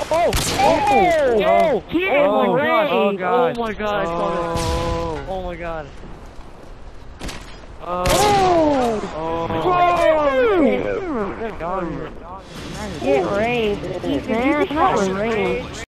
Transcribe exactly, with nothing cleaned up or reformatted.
Oh! Oh! Oh! Get Oh in the my god! Oh ring. god! Oh my god, I saw this. Oh! Oh my god. Oh! Oh! Oh! Get raised, man. Not raised.